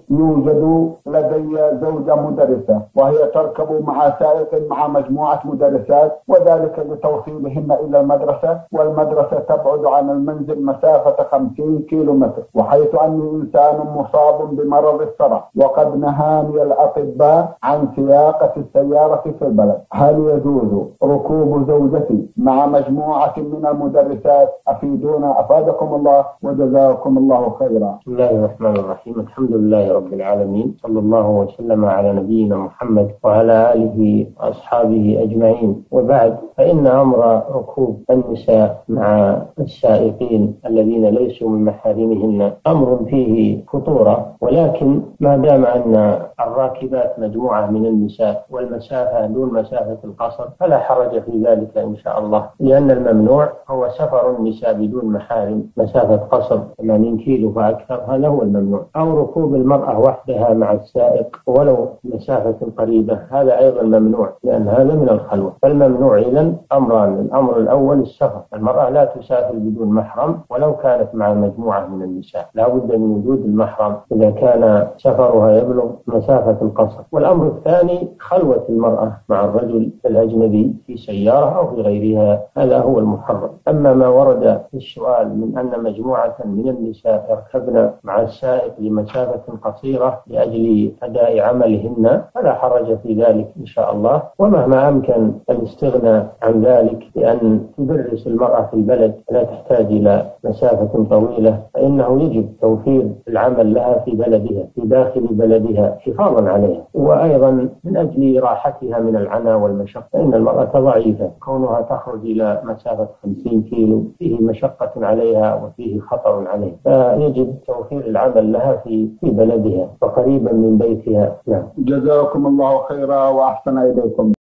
يوجد لدي زوجة مدرسة وهي تركب مع سائق مع مجموعة مدرسات، وذلك لتوصيلهن إلى المدرسة، والمدرسة تبعد عن المنزل مسافة 50 كيلومتر، وحيث أني إنسان مصاب بمرض الصرع وقد نهاني الأطباء عن سياقة السيارة في البلد، هل يجوز ركوب زوجتي مع مجموعة من المدرسات؟ أفيدونا أفادكم الله وجزاكم الله خيرا. بسم الله الرحمن الرحيم. الحمد لله رب العالمين، صلى الله وسلم على نبينا محمد وعلى آله وأصحابه أجمعين، وبعد، فإن أمر ركوب النساء مع السائقين الذين ليسوا من محارمهن أمر فيه خطورة، ولكن ما دام أن الراكبات مجموعة من النساء والمسافة دون مسافة القصر فلا حرج في ذلك إن شاء الله، لأن الممنوع هو سفر النساء بدون محارم مسافة قصر 80 كيلو فأكثر، هذا هو الممنوع، أو ركوب المرأة وحدها مع السائق ولو مسافة قريبة، هذا أيضا ممنوع لأن هذا من الخلوة. فالممنوع إذن أمران: الأمر الأول السفر، المرأة لا تسافر بدون محرم ولو كانت مع مجموعة من النساء، لا بد من وجود المحرم إذا كان سفرها يبلغ مسافة القصر. والأمر الثاني خلوة المرأة مع الرجل الأجنبي في سيارة أو في غيرها، هذا هو المحرم. أما ما ورد في السؤال من أن مجموعة من النساء يركبن مع السائق لمسافة قصيرة لأجل أداء عملهن فلا حرج في ذلك إن شاء الله، ومهما أمكن الاستغناء عن ذلك بأن تدرس المرأة في البلد لا تحتاج إلى مسافة طويلة، فإنه يجب توفير العمل لها في بلدها في داخل بلدها حفاظا عليها، وأيضا من أجل راحتها من العناء والمشقة، فإن المرأة ضعيفة، كونها تخرج إلى مسافة 50 كيلو فيه مشقة عليها وفيه خطر عليها، فيجب توفير العمل لها في بلدها وقريبا من بيتها. نعم. جزاكم الله خيرا وأحسن إليكم.